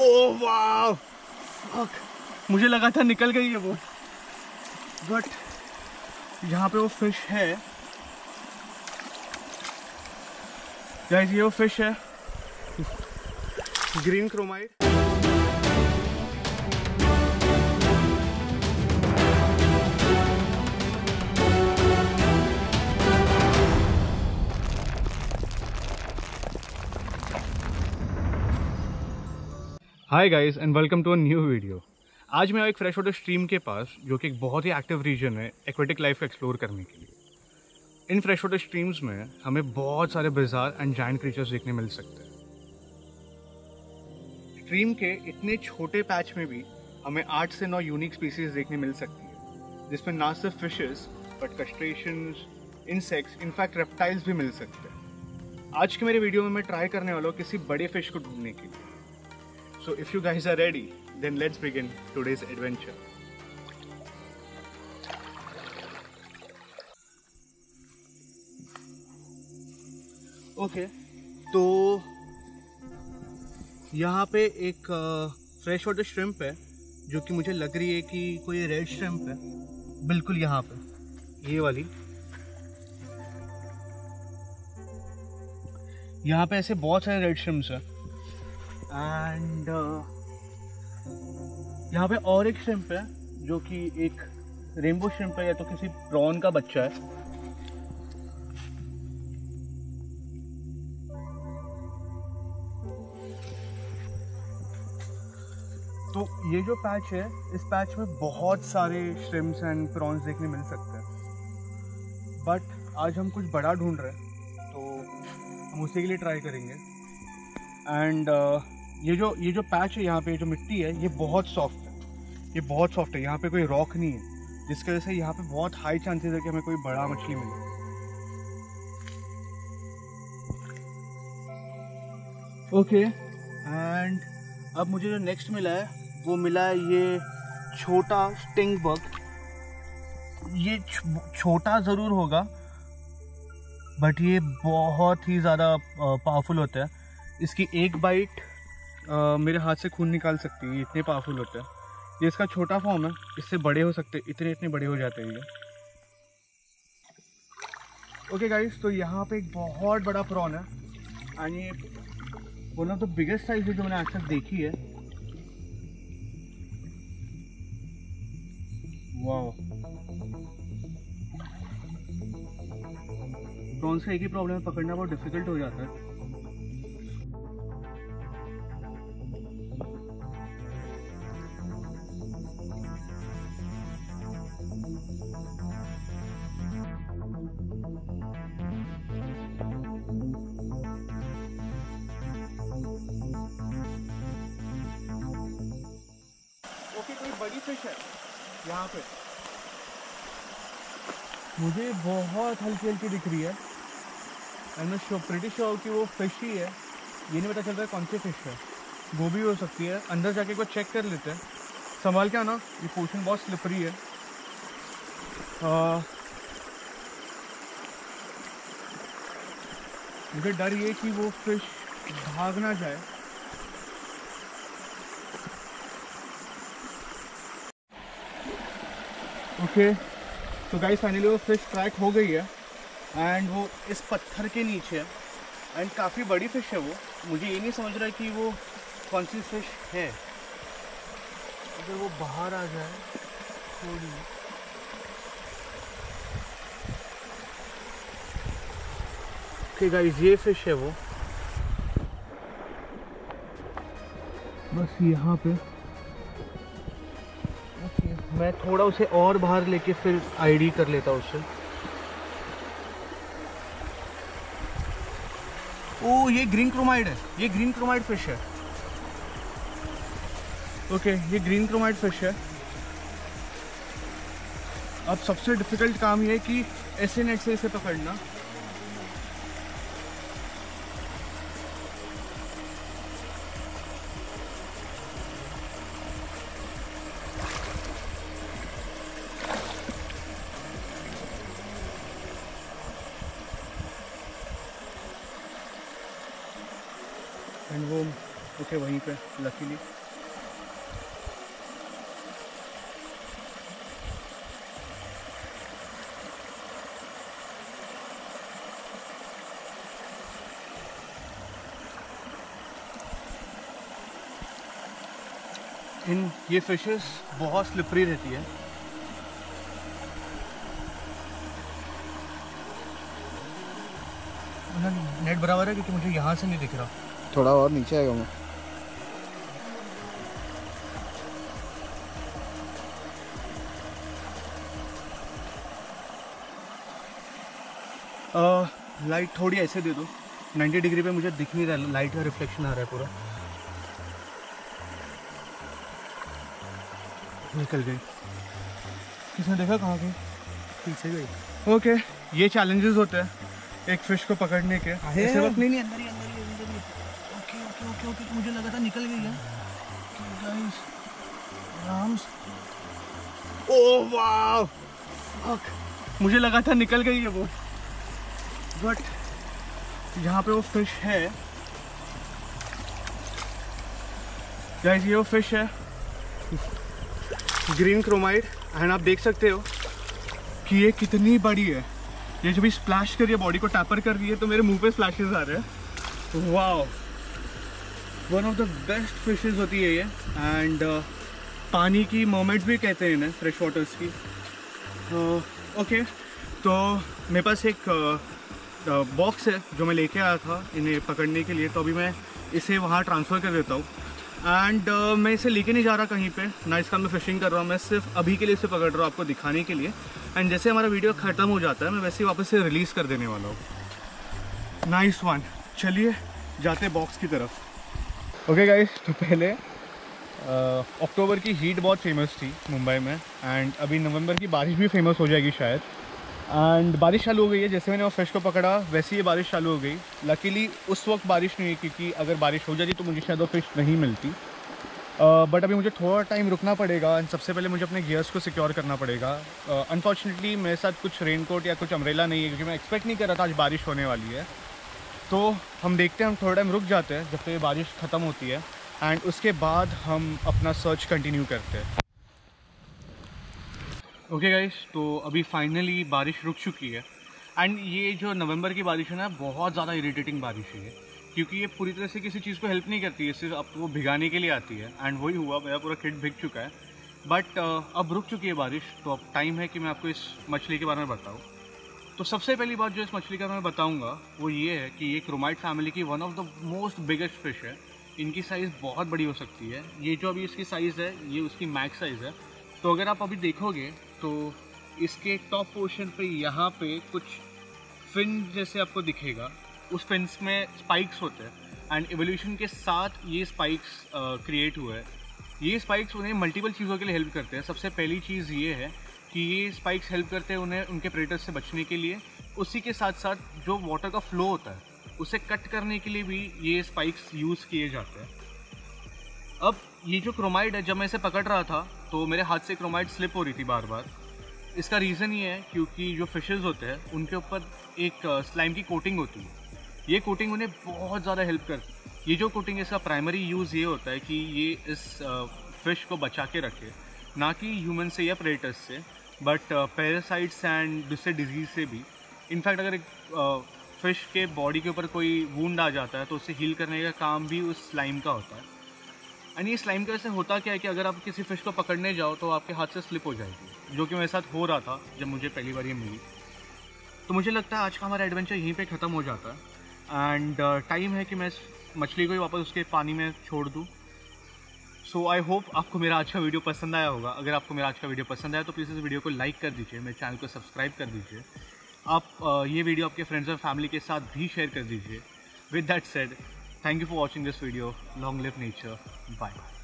ओह वाह, फक, मुझे लगा था निकल गई है वो, बट यहाँ पे वो फिश है गाइस। ये वो फिश है, green chromide. Hi guys and welcome to a new video. आज मैं एक फ्रेश वाटर स्ट्रीम के पास, जो कि एक बहुत ही एक्टिव रीजन है एक्वेटिक लाइफ को एक्सप्लोर करने के लिए। इन फ्रेश वाटर स्ट्रीम्स में हमें बहुत सारे बिजार एंड जायंट क्रीचर्स देखने मिल सकते हैं। स्ट्रीम के इतने छोटे पैच में भी हमें 8 से 9 यूनिक स्पीसीज देखने मिल सकती है, जिसमें ना सिर्फ fishes but crustaceans, insects, in fact reptiles भी मिल सकते हैं। आज के मेरे वीडियो में मैं ट्राई करने वाला हूँ किसी बड़े फिश को ढूंढने के लिए। So if you guys are ready, then let's begin today's adventure. Okay, तो यहाँ पे एक फ्रेश वाटर श्रिम्प है, जो कि मुझे लग रही है कि कोई रेड श्रिम्प है। बिल्कुल यहाँ पे ये वाली, यहाँ पे ऐसे बहुत सारे रेड श्रिम्प्स हैं। एंड यहाँ पे और एक श्रिम्प है, जो कि एक रेनबो श्रिम्प है या तो किसी प्रॉन का बच्चा है। तो ये जो पैच है, इस पैच में बहुत सारे श्रिम्प्स एंड प्रॉन्स देखने मिल सकते हैं, बट आज हम कुछ बड़ा ढूंढ रहे हैं, तो हम उसी के लिए ट्राई करेंगे। एंड ये जो पैच है, यहाँ पे जो मिट्टी है, ये बहुत सॉफ्ट है, ये बहुत सॉफ्ट है। यहाँ पे कोई रॉक नहीं है, जिसकी वजह से यहाँ पे बहुत हाई चांसेस है कि हमें कोई बड़ा मछली मिले। ओके, एंड अब मुझे जो नेक्स्ट मिला है, वो मिला है ये छोटा स्टिंग बग। ये छोटा ज़रूर होगा, बट ये बहुत ही ज़्यादा पावरफुल होता है। इसकी एक बाइट मेरे हाथ से खून निकाल सकती है, इतने पावरफुल होते हैं। ये इसका छोटा फॉर्म है, इससे बड़े हो सकते, इतने बड़े हो जाते हैं ये। ओके गाइस, तो यहाँ पे एक बहुत बड़ा प्रॉन है, एंड ये one of the biggest size है जो मैंने आज तक देखी है। वाओ, प्रॉन्स का एक ही प्रॉब्लम है, पकड़ना बहुत डिफिकल्ट हो जाता है। ओके, कोई बड़ी फिश है यहाँ पे, मुझे बहुत हल्की हल्की दिख रही है, एंड मैं प्रीटी श्योर कि वो फिश ही है। ये नहीं पता चल रहा है कौन सी फिश है, वो भी हो सकती है। अंदर जाके एक बार चेक कर लेते हैं, संभाल के आना, ये पोर्शन बहुत स्लिपरी है। मुझे डर ये कि वो फिश भाग ना जाए। ओके, तो गाइस फाइनली वो फिश ट्रैक हो गई है, एंड वो इस पत्थर के नीचे है, एंड काफ़ी बड़ी फिश है वो। मुझे ये नहीं समझ रहा है कि वो कौन सी फिश है। अगर वो बाहर आ जाए थोड़ी, ओके गाइस, ये फिश है वो, बस यहाँ पे। ओके, मैं थोड़ा उसे और बाहर लेके फिर आईडी कर लेता उससे। ओ, ये ग्रीन क्रोमाइड है, ये ग्रीन क्रोमाइड फिश है। ओके, ये ग्रीन क्रोमाइड फिश है। अब सबसे डिफिकल्ट काम ये है कि ऐसे नेट से इसे पकड़ना। एंड वो थे वहीं पे लकीली। ये फिशेस बहुत स्लिपरी रहती है। नेट बराबर है क्योंकि मुझे यहाँ से नहीं दिख रहा। थोड़ा और नीचे आएगा मैं। लाइट थोड़ी ऐसे दे दो, 90 डिग्री पे मुझे दिख नहीं रहा, लाइट का रिफ्लेक्शन आ रहा है पूरा। निकल गई। किसने देखा? कहाँ गई? पीछे गई। ओके, ये चैलेंजेस होते हैं एक फिश को पकड़ने के। ऐसे वक्त नहीं अंदर ही। ओके ओके ओके ओके, तो मुझे लगा था निकल गई है। गाइस, आराम से। ओह वाव, फक, मुझे लगा था निकल गई है वो, बट यहाँ पे वो फिश है। गाइस, ये वो फिश है, ग्रीन क्रोमाइड। एंड आप देख सकते हो कि ये कितनी बड़ी है। ये जब भी स्प्लैश कर रही है, बॉडी को टैपर कर रही है, तो मेरे मुंह पे स्प्लैशेस आ रहे हैं। Wow, one of the best fishes होती है ये। एंड पानी की मर्मेड्स भी कहते हैं इन्हें, फ्रेश वाटर्स की। ओके, तो मेरे पास एक बॉक्स है जो मैं लेके आया था इन्हें पकड़ने के लिए, तो अभी मैं इसे वहाँ ट्रांसफ़र कर देता हूँ। एंड मैं इसे लेके नहीं जा रहा कहीं पे, ना इसका मैं फिशिंग कर रहा हूँ, मैं सिर्फ अभी के लिए इसे पकड़ रहा हूँ आपको दिखाने के लिए। एंड जैसे हमारा वीडियो ख़त्म हो जाता है, मैं वैसे ही वापस से रिलीज़ कर देने वाला हूँ। Nice one. चलिए जाते बॉक्स की तरफ। ओके गाइस, तो पहले अक्टूबर की हीट बहुत फेमस थी मुंबई में, एंड अभी नवंबर की बारिश भी फेमस हो जाएगी शायद। एंड बारिश चालू हो गई है, जैसे मैंने वो फिश को पकड़ा वैसे ही बारिश चालू हो गई। लकीली उस वक्त बारिश नहीं हुई, क्योंकि अगर बारिश हो जाती तो मुझे शायद वो फिश नहीं मिलती। बट अभी मुझे थोड़ा टाइम रुकना पड़ेगा, एंड सबसे पहले मुझे अपने गियर्स को सिक्योर करना पड़ेगा। अनफॉर्चुनेटली मेरे साथ कुछ रेनकोट या कुछ अम्ब्रेला नहीं है, क्योंकि मैं एक्सपेक्ट नहीं कर रहा था आज बारिश होने वाली है। तो हम देखते हैं, हम थोड़ा टाइम रुक जाते हैं जब तक ये बारिश ख़त्म होती है, एंड उसके बाद हम अपना सर्च कंटिन्यू करते हैं। ओके गाइस, तो अभी फाइनली बारिश रुक चुकी है। एंड ये जो नवंबर की बारिश है ना, बहुत ज़्यादा इरिटेटिंग बारिश है, क्योंकि ये पूरी तरह से किसी चीज़ को हेल्प नहीं करती है, सिर्फ आपको भिगाने के लिए आती है। एंड वही हुआ, मेरा पूरा किट भीग चुका है। बट अब रुक चुकी है बारिश, तो अब टाइम है कि मैं आपको इस मछली के बारे में बताऊँ। तो सबसे पहली बात जो इस मछली के बारे में बताऊँगा वो ये है कि ये क्रोमाइड फैमिली की one of the most biggest fish है। इनकी साइज़ बहुत बड़ी हो सकती है। ये जो अभी इसकी साइज़ है, ये उसकी मैक्स साइज़ है। तो अगर आप अभी देखोगे तो इसके टॉप पोर्शन पे यहाँ पे कुछ फिन जैसे आपको दिखेगा, उस फिन्स में स्पाइक्स होते हैं। एंड एवोल्यूशन के साथ ये स्पाइक्स क्रिएट हुए हैं। ये स्पाइक्स उन्हें मल्टीपल चीज़ों के लिए हेल्प करते हैं। सबसे पहली चीज़ ये है कि ये स्पाइक्स हेल्प करते हैं उन्हें उनके प्रेडेटर्स से बचने के लिए। उसी के साथ साथ जो वाटर का फ्लो होता है उसे कट करने के लिए भी ये स्पाइक्स यूज़ किए जाते हैं। अब ये जो क्रोमाइड है, जब मैं इसे पकड़ रहा था तो मेरे हाथ से क्रोमाइड स्लिप हो रही थी बार बार। इसका रीज़न ये है क्योंकि जो फिशेज़ होते हैं उनके ऊपर एक स्लाइम की कोटिंग होती है। ये कोटिंग उन्हें बहुत ज़्यादा हेल्प करती है। ये जो कोटिंग है, इसका प्राइमरी यूज़ ये होता है कि ये इस फिश को बचा के रखे, ना कि ह्यूमन से या प्रेडेटर्स से, बट पैरासाइट्स एंड दूसरे डिजीज़ से भी। इनफैक्ट अगर एक फ़िश के बॉडी के ऊपर कोई वुंड आ जाता है तो उसे हील करने का काम भी उस स्लाइम का होता है। एंड ये स्लाइम का वैसे होता क्या है कि अगर आप किसी फ़िश को पकड़ने जाओ तो आपके हाथ से स्लिप हो जाएगी, जो कि मेरे साथ हो रहा था जब मुझे पहली बार ये मिली। तो मुझे लगता है आज का हमारा एडवेंचर यहीं पे ख़त्म हो जाता है। एंड टाइम है कि मैं इस मछली को ही वापस उसके पानी में छोड़ दूँ। सो आई होप आपको मेरा आज का वीडियो पसंद आया होगा। अगर आपको मेरा आज का वीडियो पसंद आया तो प्लीज़ इस वीडियो को लाइक कर दीजिए, मेरे चैनल को सब्सक्राइब कर दीजिए। आप ये वीडियो आपके फ्रेंड्स और फैमिली के साथ भी शेयर कर दीजिए। With that said, thank you for watching this video. Long live nature. Bye.